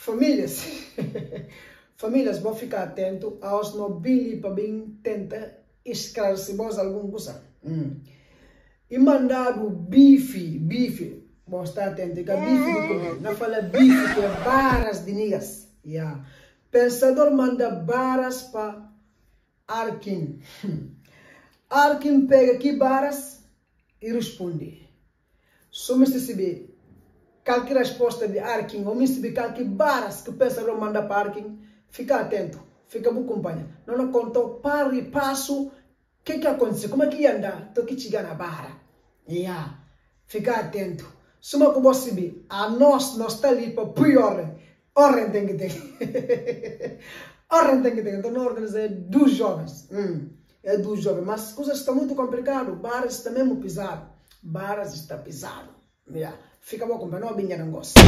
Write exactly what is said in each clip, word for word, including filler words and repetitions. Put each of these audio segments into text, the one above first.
Famílias, famílias, vão ficar atento aos nobilhos para bem tentar esclarecer alguma coisa. Hum. E mandado bife, bife, vão estar atento, que é bife do comer. Não fala bife, que é varas de niggas. Yeah. Pensador manda varas para Arkin. Arkin pega aqui varas e responde. Só me saber qualquer resposta de Arkin, ou me saber qualquer varas que o pensador manda para Arkin, fica atento, fica bom companhia. Não não contou para e passo, o que que aconteceu, como é que ia andar, tô que chegar na barra. Yeah. Fica atento. Suma que você saber, a nós, nós está ali para pior. Ordem tem que ter. Ordem tem que ter. Então, na ordem é dos jovens. Hum, é dos jovens. Mas as coisas estão muito complicadas. Barras está mesmo pisado. Barras está pisado. Yeah. Fica bom, companheiro. Não abinha não gosta.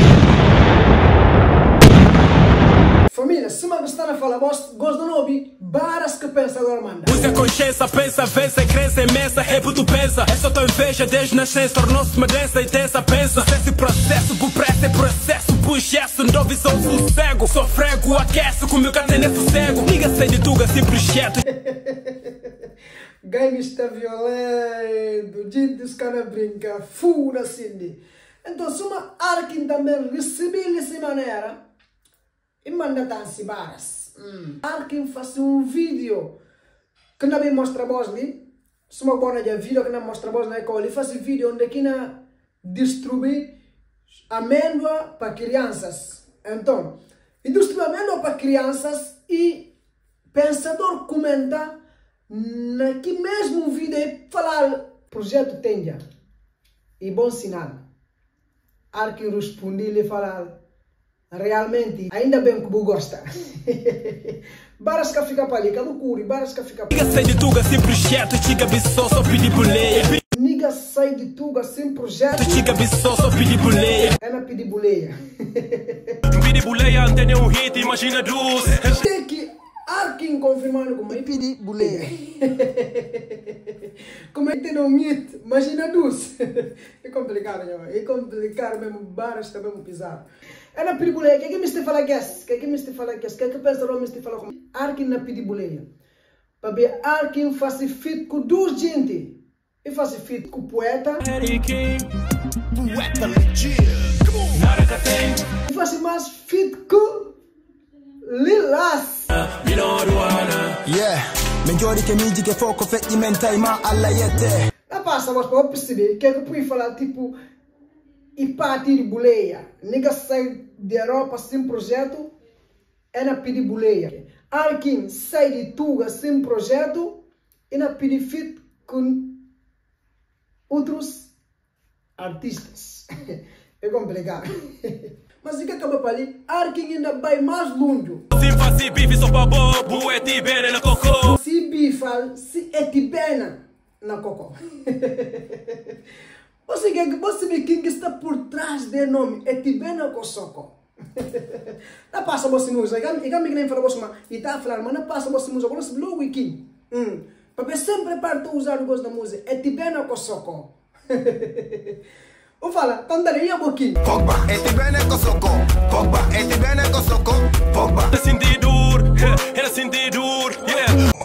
Família, se me gostar de falar, gosto de não ouvir varas que pensador manda. Usa consciência, pensa, vença, crença imensa, é tu pensa. É só tua inveja desde nascença, tornou-se uma densa e tensa, pensa. Esse processo, por pressa é processo, puxesso, não visou sossego. Sofrego, aquece, com meu catene sossego. Liga sem de tuga, simples jeito. Game está violento, gente os caras brincam, fura assim. Então, se uma Arkin também receber dessa maneira, e manda dançar varas. Hum. Arkin faz um vídeo que não me mostra a voz ali. Se uma boa de vídeo que não mostra a voz na escola, ele faz um vídeo onde que não distribui amêndoa para crianças. Então, ele distribui amêndoa para crianças e pensador comenta naquele mesmo vídeo e falar projeto Tenja e bom sinal. Arkin responde e fala realmente, ainda bem que você gosta. Baras que fica para ali, que loucura, baras que fica para ali. Niga sai de tuga sem projeto, chiga bissó, só pedi buleia. Niga sai de tuga sem projeto, chiga bissó, só pedi buleia. É na pedi buleia. Pedi buleia, antene um hit, imagina dos. Tem que Arkin confirmando como é pedi buleia. Como é que tem um hit, imagina dos. É complicado, não é? É complicado mesmo, baras também mesmo pisar. É na pedi buleia, o que é que me está falando aqui? O que é que me está falando aqui? O que é que pensa me está falando? Arkin na pedi buleia. Para ver Arkin faz fit com duas gente. E faz fit com o poeta. Poeta e faz mais fit com Lilas. Yeah, melhor que mídia que foco feito mentai ma alla yete. Na passa, mas para perceber que é que pode falar tipo e partir de buleia. Nega sai de Europa sem projeto, é na pedir buleia. Arkin sai de Tuga sem projeto, e na pedir fit com outros artistas. É complicado. Mas o que acaba para ali? Arkin ainda vai mais longe. Se faz bife só para bobo, é tibena na cocô. Se bifa, se é tibena na cocô. Você quer que você vê quem está por trás do nome? É tibena Kosoko. Não passa você música. E como nem fala você, e está a falar, mas não passa você música. Você blow aqui. Porque sempre para usar o gosto da música. É tibena Kosoko. Ou fala, tandaria um pouquinho. Pogba, é tibena Kosoko. Pogba, é tibena Kosoko. Pogba. Era assim de duro, era assim de duro, yeah.